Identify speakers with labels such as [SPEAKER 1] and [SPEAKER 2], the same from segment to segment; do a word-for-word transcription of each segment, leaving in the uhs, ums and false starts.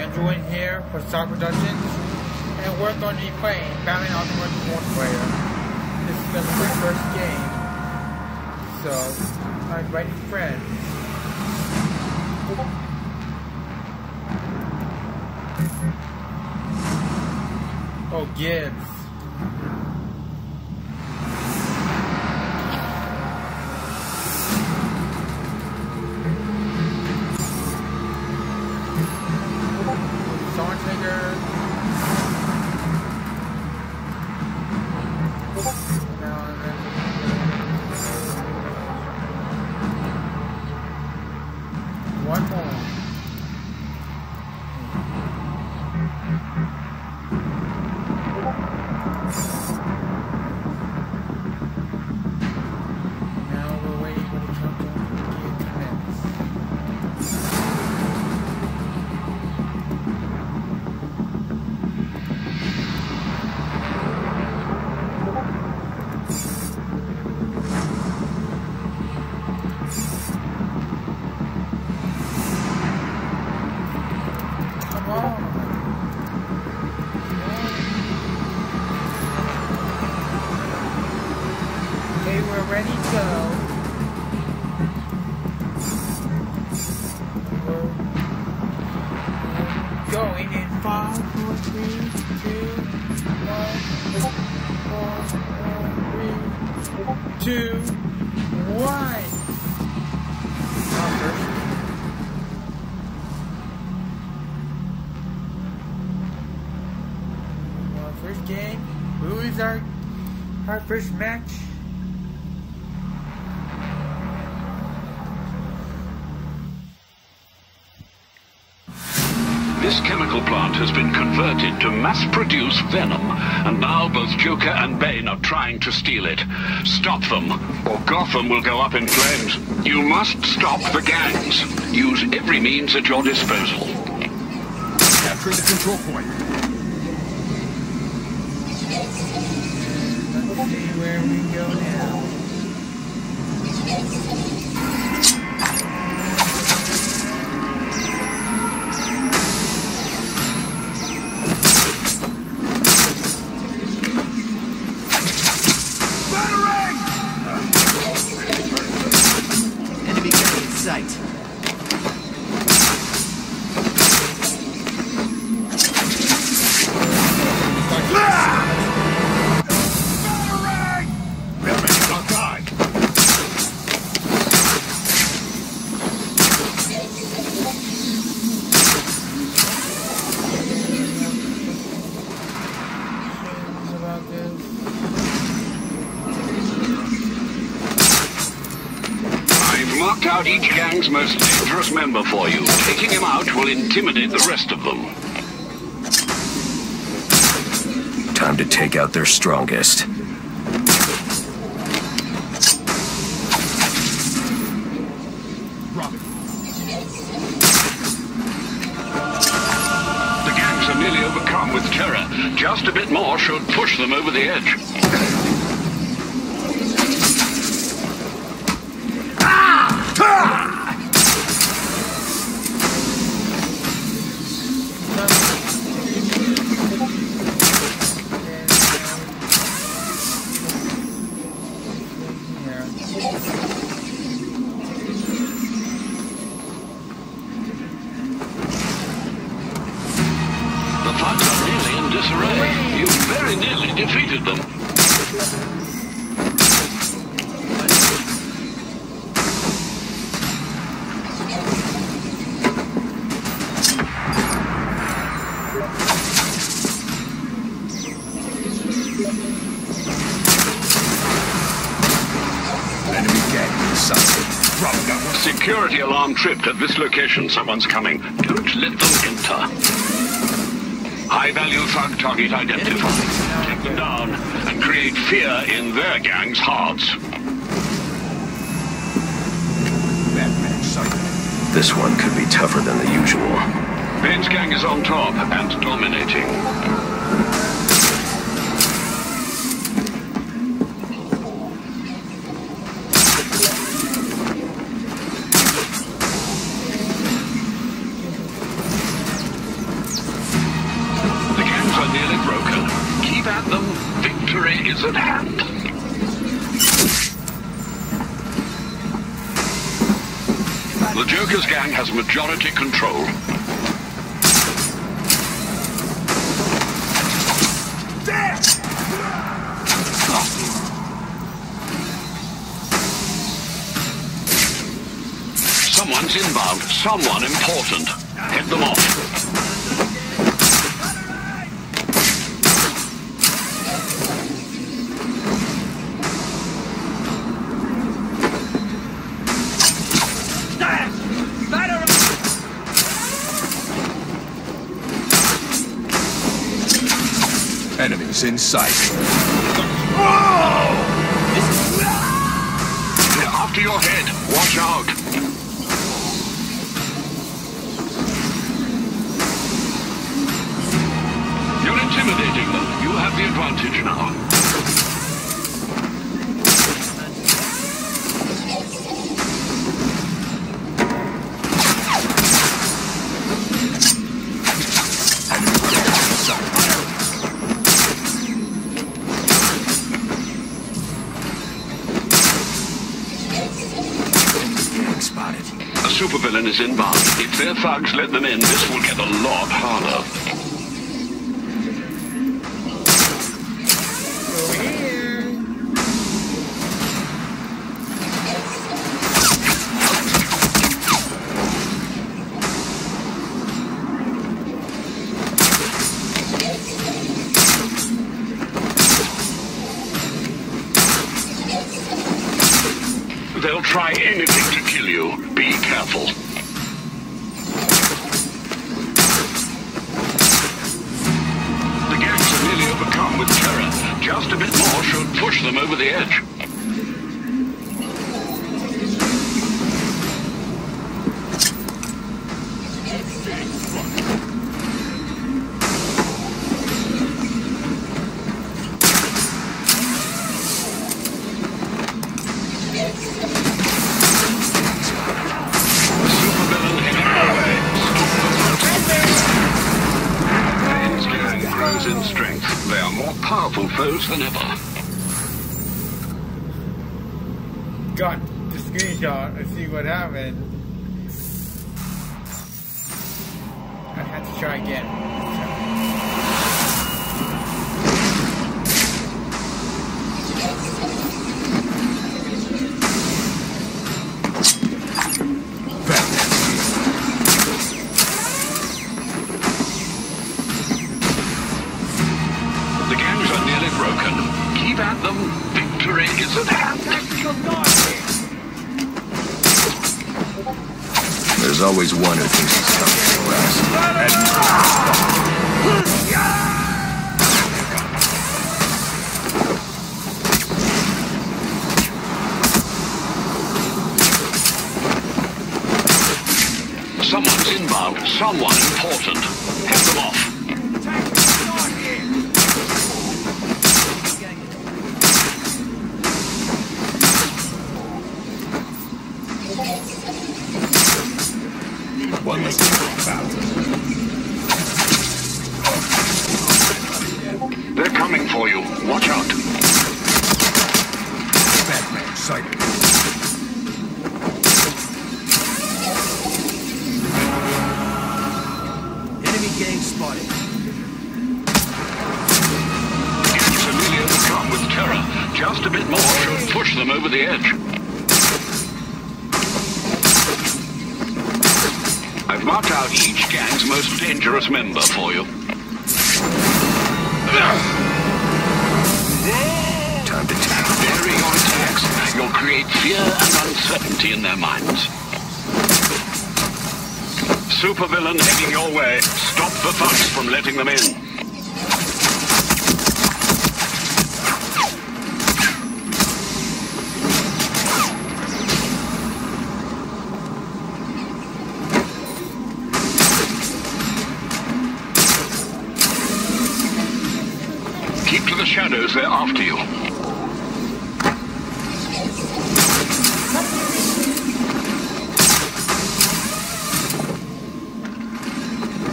[SPEAKER 1] and join here for Stock Productions and work on the playing Batman Ultimate Multiplayer. This is gonna be my first game, so I invite friends. Oh, Gibbs. Going in five, four, three, two, one, four, four, three, two, one. Our first game. Who is our our first match?
[SPEAKER 2] This chemical plant has been converted to mass-produce venom, and now both Joker and Bane are trying to steal it. Stop them, or Gotham will go up in flames. You must stop the gangs. Use every means at your disposal.
[SPEAKER 3] Capture the control point.
[SPEAKER 1] Let's see where we go now.
[SPEAKER 2] Marked out each gang's most dangerous member for you. Taking him out will intimidate the rest of them.
[SPEAKER 4] Time to take out their strongest.
[SPEAKER 2] Robin. The gangs are nearly overcome with terror. Just a bit more should push them over the edge. Disarray. You very nearly defeated them.
[SPEAKER 3] Enemy gang inside.
[SPEAKER 2] Security alarm tripped at this location. Someone's coming. Don't let them enter. High-value thug target identified. Take them down and create fear in their gang's hearts.
[SPEAKER 4] This one could be tougher than the usual.
[SPEAKER 2] Bane's gang is on top and dominating. is at hand. The Joker's gang has majority control. Someone's inbound. Someone important. Head them off.
[SPEAKER 3] Enemies in sight.
[SPEAKER 2] They're after your head. Watch out. You're intimidating them. You have the advantage now. A supervillain is inbound. If their thugs let them in, this will get a lot harder. They'll try anything to kill you. Be careful. The gangs are nearly overcome with terror. Just a bit more should push them over the edge. In strength, they are more powerful foes than ever.
[SPEAKER 1] Got the screenshot and see what happened. I had to try again.
[SPEAKER 2] Broken. Keep at them. Victory is at hand.
[SPEAKER 4] There's always one who thinks he's tougher than the rest.
[SPEAKER 2] Someone's inbound. Someone important. Head them off.
[SPEAKER 3] One less to talk about.
[SPEAKER 2] They're coming for you. Watch out.
[SPEAKER 3] Batman sighted.
[SPEAKER 5] Enemy gang spotted.
[SPEAKER 2] Gangs are nearly overcome with terror. Just a bit more should push them over the edge. I've marked out each gang's most dangerous member for you.
[SPEAKER 4] Time to take.
[SPEAKER 2] Vary your attacks. You'll create fear and uncertainty in their minds. Supervillain heading your way. Stop the thugs from letting them in. Keep to the shadows, they're after you.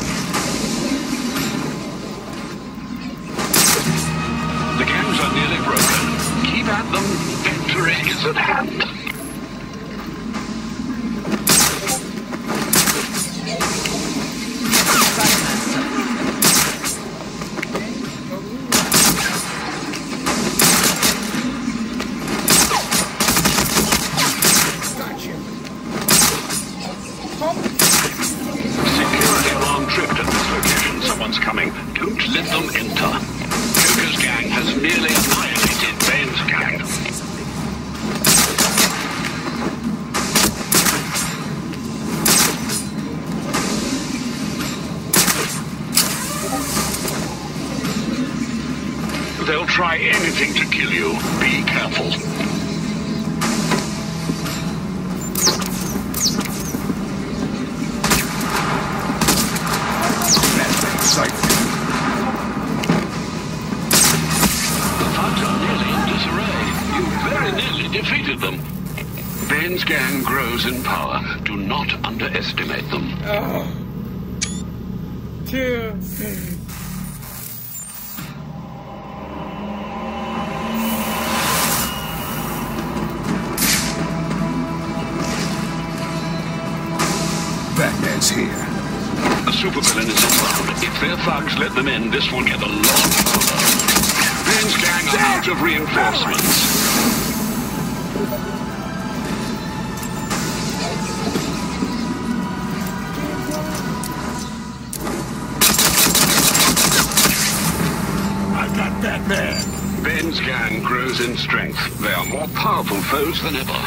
[SPEAKER 2] The gangs are nearly broken. let them enter. Joker's gang has nearly annihilated Bane's gang. They'll try anything to kill you. Be careful.
[SPEAKER 3] Sight.
[SPEAKER 2] The thugs are nearly in disarray. You very nearly defeated them. Bane's gang grows in power. Do not underestimate them.
[SPEAKER 1] Oh. Two.
[SPEAKER 3] Batman's here.
[SPEAKER 2] A supervillain is involved. If their thugs let them in, this will get a lot further. Bane's gang are out of reinforcements.
[SPEAKER 3] I got Batman.
[SPEAKER 2] Bane's gang grows in strength. They are more powerful foes than ever.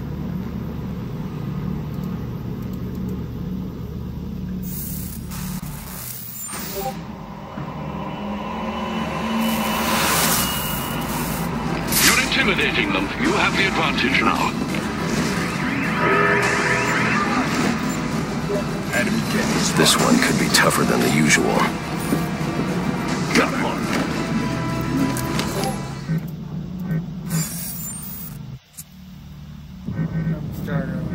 [SPEAKER 2] Intimidating them. You have the advantage now.
[SPEAKER 3] Enemy gang spotted.
[SPEAKER 4] This one could be tougher than the usual.
[SPEAKER 3] Got one.
[SPEAKER 1] Start over.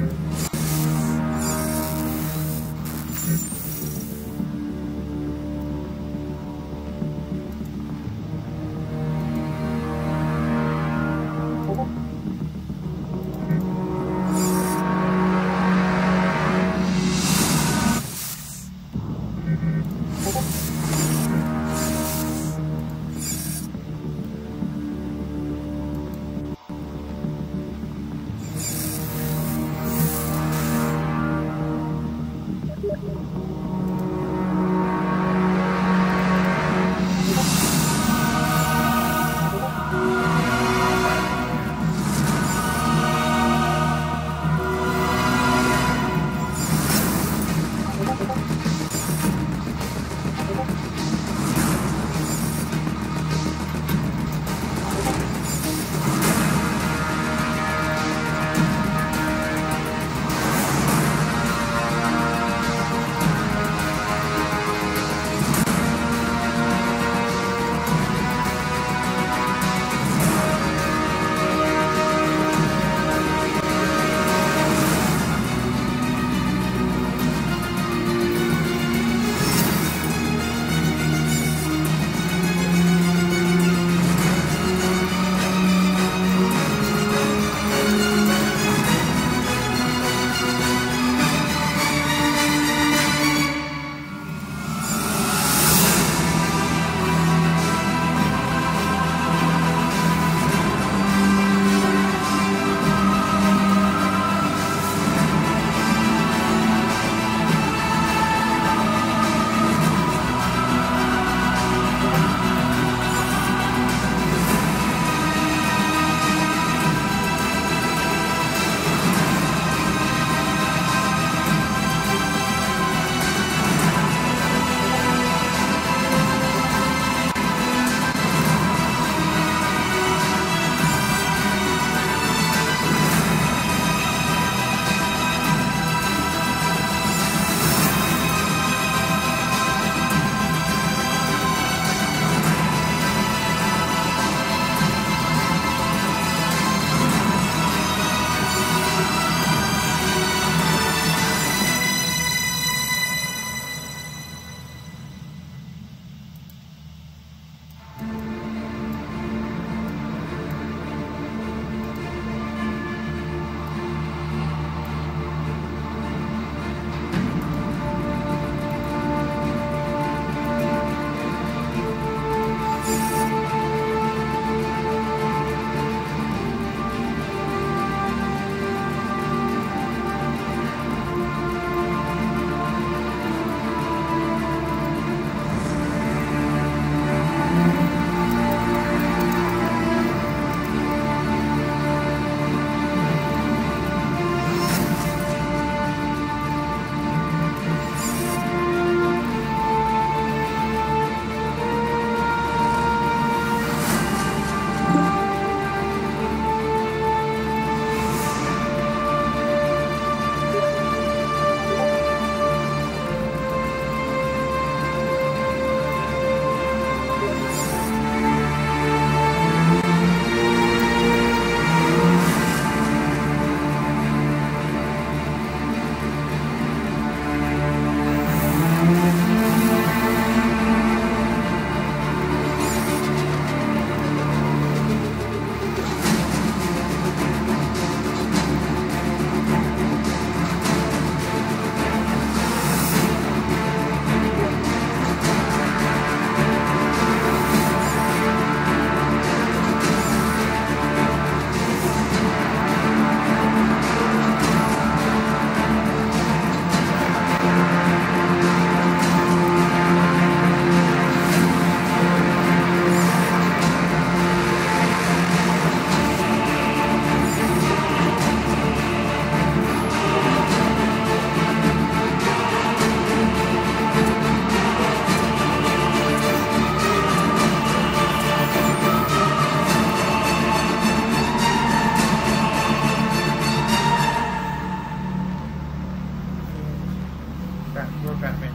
[SPEAKER 1] Bat you're Batman.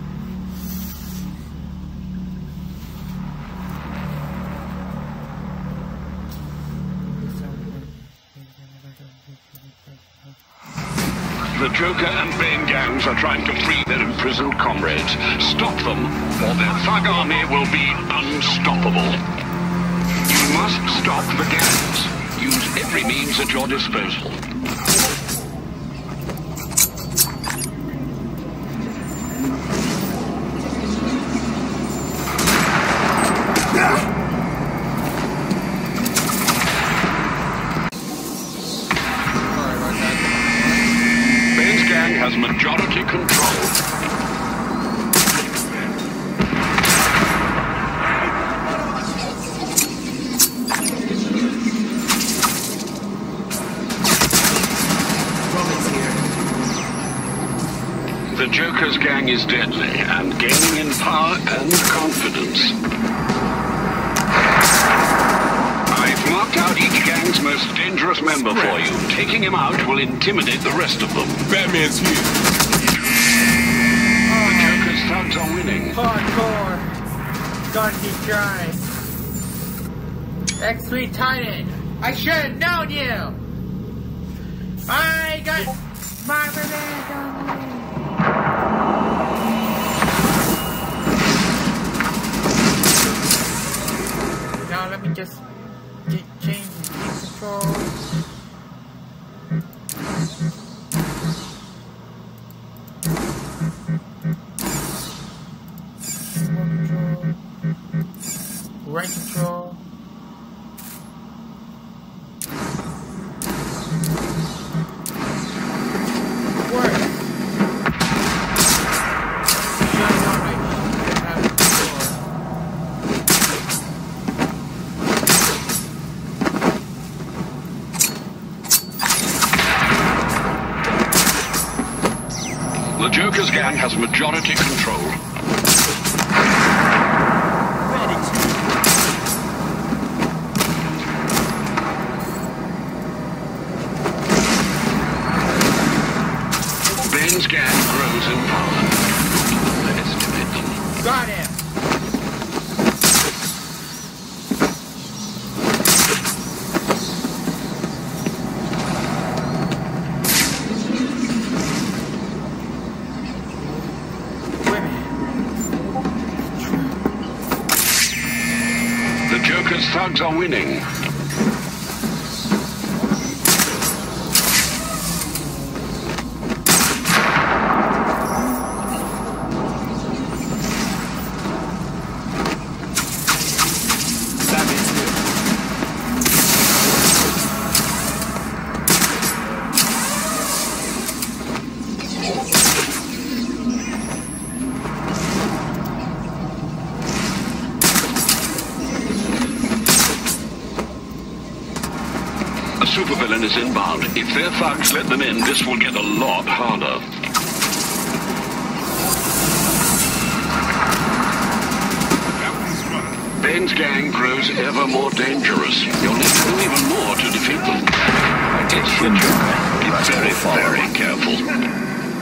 [SPEAKER 2] The Joker and Bane gangs are trying to free their imprisoned comrades. Stop them, or their thug army will be unstoppable. You must stop the gangs. Use every means at your disposal. Has majority control. The Joker's gang is deadly and gaining in power and confidence. I've marked out each gang's most dangerous member for you. Taking him out will intimidate the rest of them.
[SPEAKER 3] Batman's here.
[SPEAKER 2] Oh. The Joker's thugs are winning.
[SPEAKER 1] Hardcore. Gotta keep trying. X three Titan. I should have known you. I got my revenge on you. Now let me just get, change the controls. Control. Right control.
[SPEAKER 2] The Joker's gang has majority control. Bane's gang grows in power. Don't underestimate them.
[SPEAKER 1] Got him!
[SPEAKER 2] The Joker's thugs are winning. A supervillain is inbound. If their thugs let them in, this will get a lot harder. Bane's gang grows ever more dangerous. You'll need to do even more to defeat them. It's the Joker. Be very, very careful.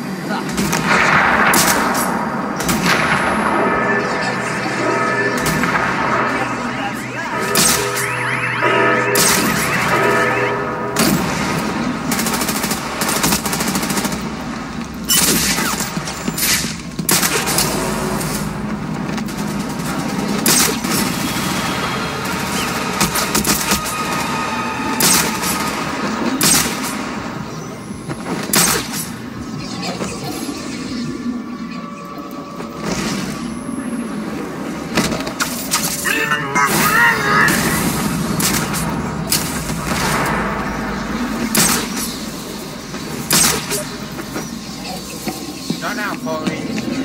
[SPEAKER 1] Not now, Paulie.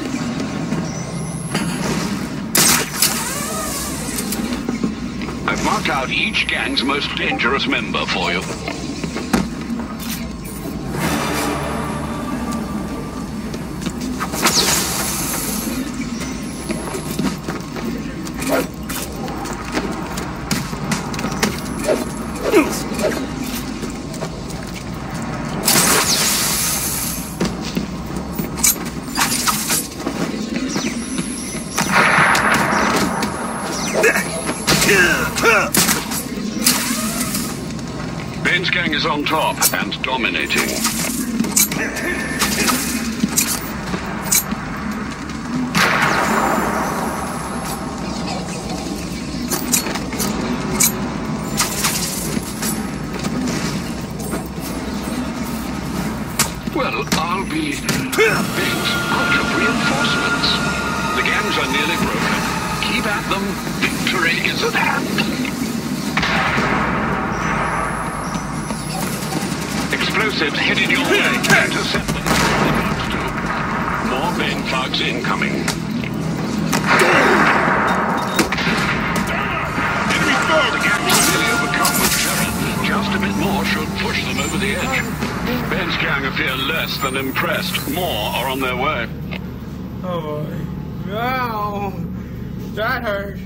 [SPEAKER 2] I've marked out each gang's most dangerous member for you. gang is on top and dominating. Well, I'll be being out of reinforcements. The gangs are nearly broken. Keep at them. Victory is at hand. Explosives headed your way. Intercept them. More Bane thugs incoming. Enemy foe! The gangs are nearly overcome with terror. Just a bit more should push them over the edge. Bane's gang appear less than impressed. More are on their way.
[SPEAKER 1] Oh boy. Wow. That hurt.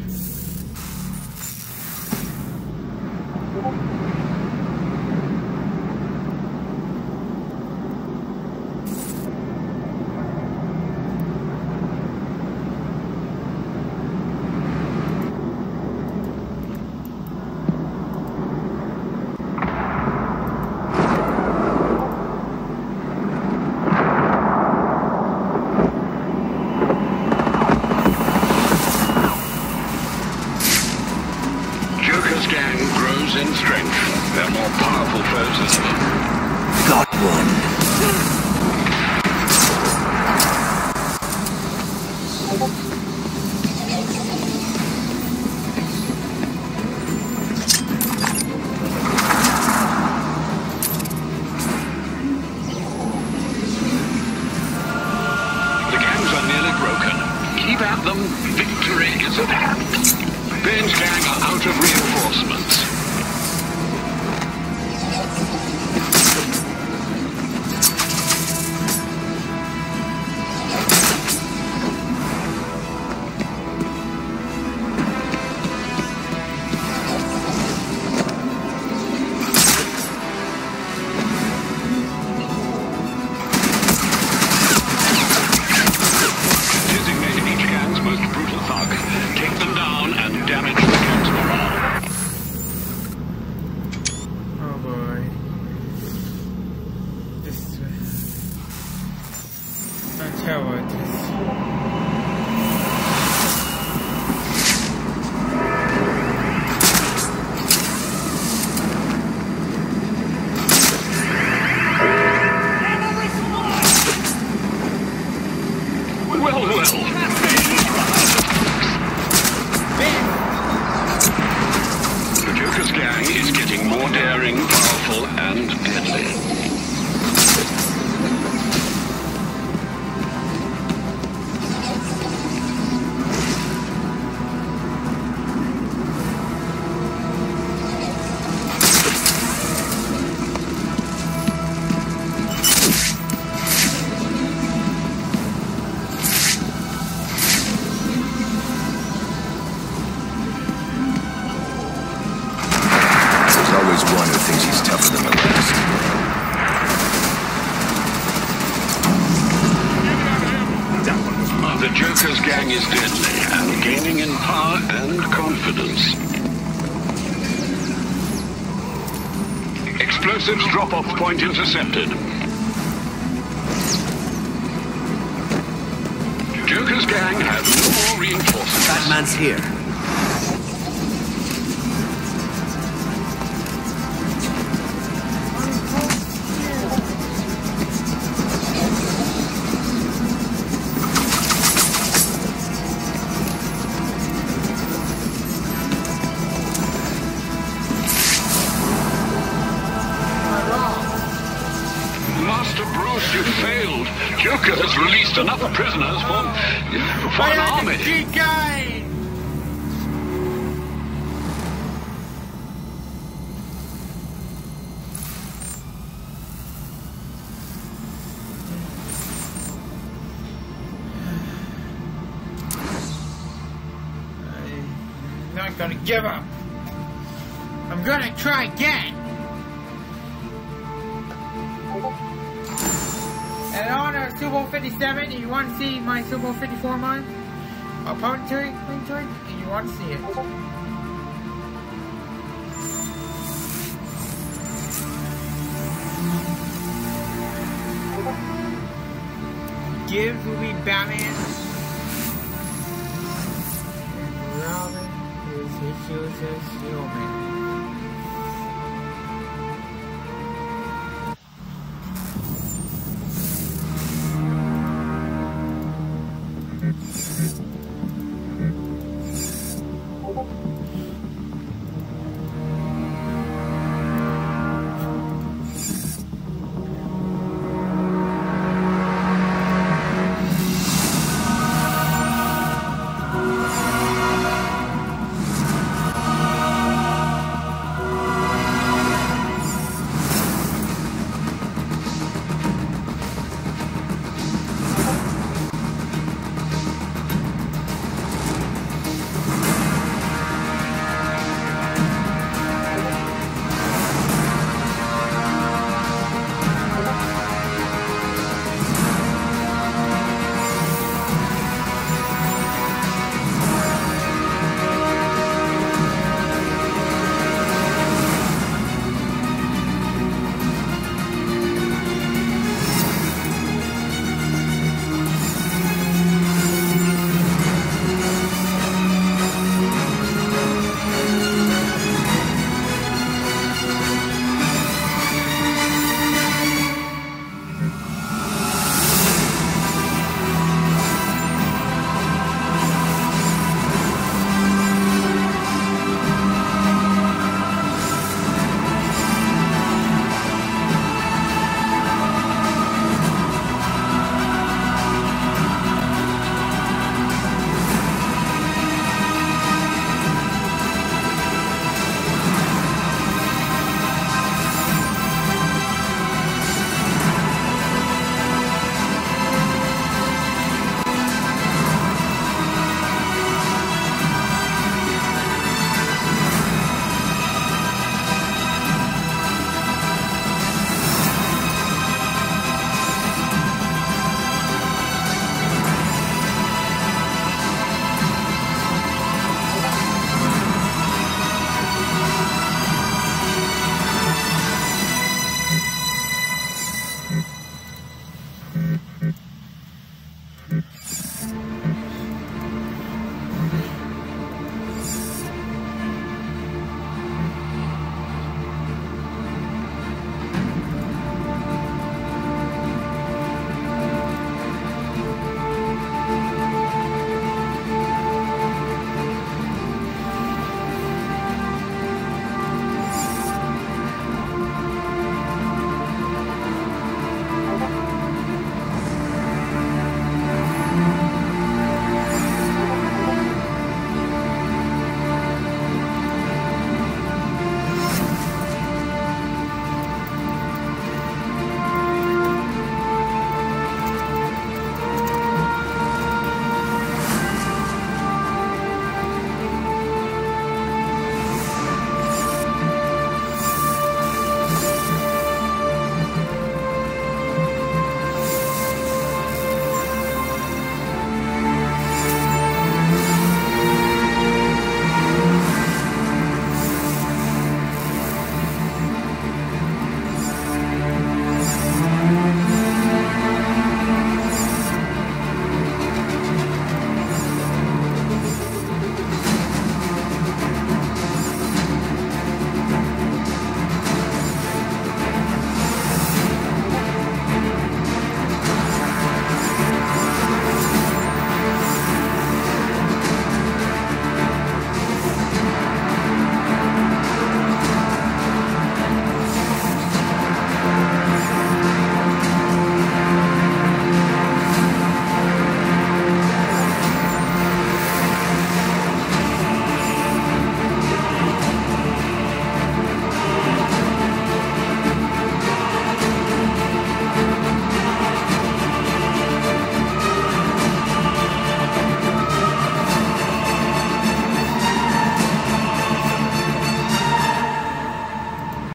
[SPEAKER 2] Explosives drop-off point intercepted. Joker's gang has no more reinforcements.
[SPEAKER 5] Batman's here.
[SPEAKER 2] Joker has released enough prisoners for, for an army.
[SPEAKER 1] I'm not gonna give up. I'm gonna try again. And on our Super fifty-seven, if you want to see my Super fifty-four mod, I'll put it to it, link to it, and you want to see it. Gibbs will be Batman. And Robin is issues as human.